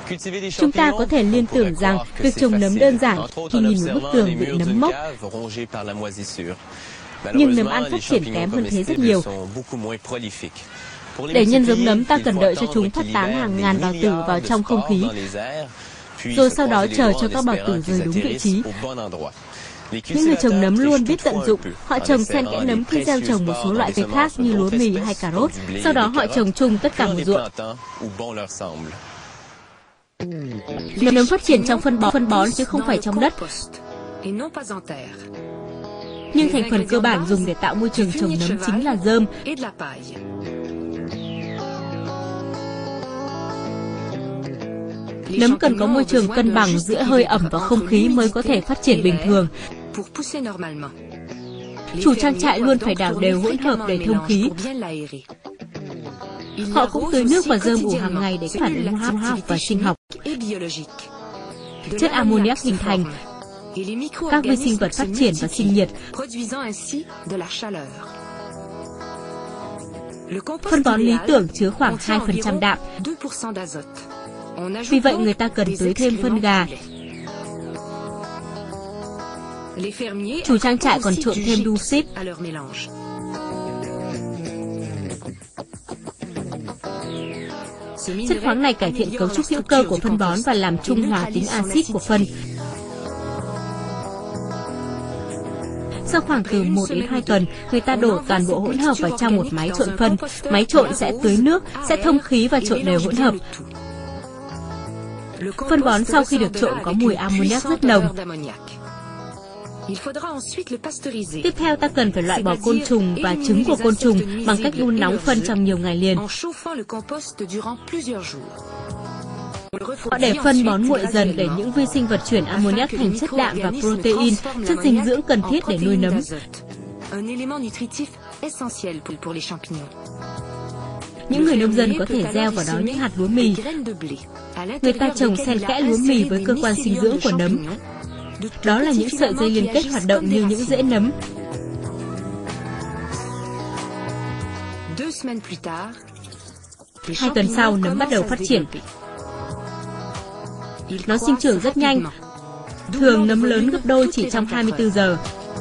Chúng ta có thể liên tưởng rằng việc trồng nấm đơn giản khi nhìn một bức tường bị nấm mốc. Nhưng nấm ăn phát triển kém hơn thế rất nhiều. Để nhân giống nấm, ta cần đợi cho chúng phát tán hàng ngàn bào tử vào trong không khí, rồi sau đó chờ cho các bào tử rơi đúng vị trí. Những người trồng nấm luôn biết tận dụng. Họ trồng xen kẽ nấm khi gieo trồng một số loại cây khác như lúa mì hay cà rốt. Sau đó họ trồng chung tất cả một ruộng. Nấm phát triển trong phân bón chứ không phải trong đất. Nhưng thành phần cơ bản dùng để tạo môi trường trồng nấm chính là rơm. Nấm cần có môi trường cân bằng giữa hơi ẩm và không khí mới có thể phát triển bình thường. Chủ trang trại luôn phải đảo đều hỗn hợp để thông khí. Họ cũng tưới nước và rơm ủ hàng ngày để phản ứng hóa học và sinh học. Chất ammoniac hình thành, các vi sinh vật phát triển và sinh nhiệt. Phân bón lý tưởng chứa khoảng 2% đạm. Vì vậy người ta cần tưới thêm phân gà. Chủ trang trại còn trộn thêm đu xít. Chất khoáng này cải thiện cấu trúc hữu cơ của phân bón và làm trung hòa tính axit của phân. Sau khoảng từ 1 đến 2 tuần, người ta đổ toàn bộ hỗn hợp vào trong một máy trộn phân. Máy trộn sẽ tưới nước, sẽ thông khí và trộn đều hỗn hợp. Phân bón sau khi được trộn có mùi ammoniac rất nồng. Tiếp theo ta cần phải loại bỏ côn trùng và trứng của côn trùng bằng cách đun nóng phân trong nhiều ngày liền. Họ để phân bón nguội dần để những vi sinh vật chuyển ammoniac thành chất đạm và protein, chất dinh dưỡng cần thiết để nuôi nấm. Những người nông dân có thể gieo vào đó những hạt lúa mì. Người ta trồng xen kẽ lúa mì với cơ quan sinh dưỡng của nấm. Đó là những sợi dây liên kết hoạt động như những rễ nấm. 2 tuần sau, nấm bắt đầu phát triển. Nó sinh trưởng rất nhanh. Thường nấm lớn gấp đôi chỉ trong 24 giờ.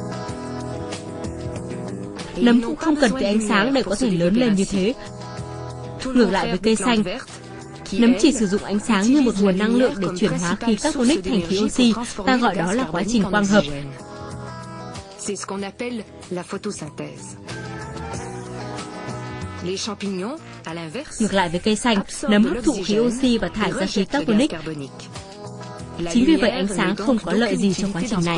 Nấm cũng không cần tới ánh sáng để có thể lớn lên như thế. Ngược lại với cây xanh, nấm chỉ sử dụng ánh sáng như một nguồn năng lượng để chuyển hóa khí carbonic thành khí oxy. Ta gọi đó là quá trình quang hợp. Ngược lại với cây xanh, nấm hấp thụ khí oxy và thải ra khí carbonic. Chính vì vậy ánh sáng không có lợi gì trong quá trình này.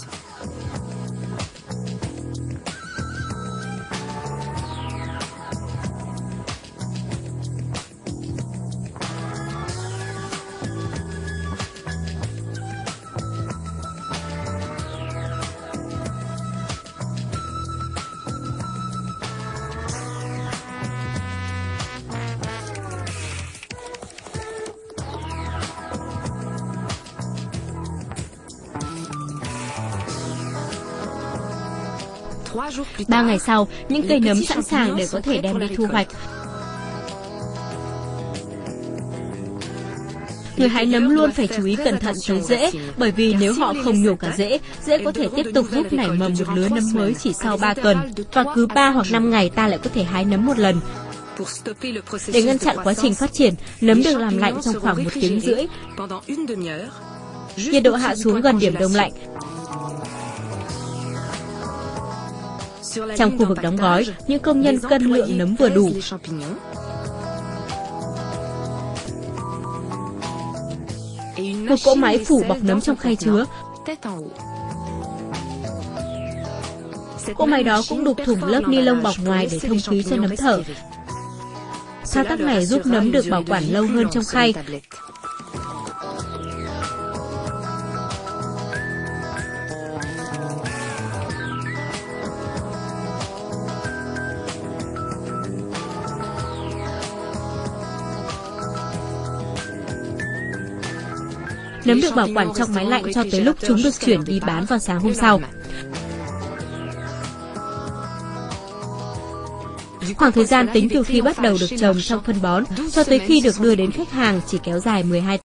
Ba ngày sau, những cây nấm sẵn sàng để có thể đem đi thu hoạch. Người hái nấm luôn phải chú ý cẩn thận tới rễ, bởi vì nếu họ không nhổ cả rễ, rễ có thể tiếp tục giúp nảy mầm một lứa nấm mới chỉ sau 3 tuần, và cứ 3 hoặc 5 ngày ta lại có thể hái nấm một lần. Để ngăn chặn quá trình phát triển, nấm được làm lạnh trong khoảng 1 tiếng rưỡi. Nhiệt độ hạ xuống gần điểm đông lạnh. Trong khu vực đóng gói, những công nhân cân lượng nấm vừa đủ. Một cỗ máy phủ bọc nấm trong khay chứa. Cỗ máy đó cũng đục thủng lớp ni lông bọc ngoài để thông khí cho nấm thở. Thao tác này giúp nấm được bảo quản lâu hơn trong khay. Nấm được bảo quản trong máy lạnh cho tới lúc chúng được chuyển đi bán vào sáng hôm sau. Khoảng thời gian tính từ khi bắt đầu được trồng trong phân bón cho tới khi được đưa đến khách hàng chỉ kéo dài 12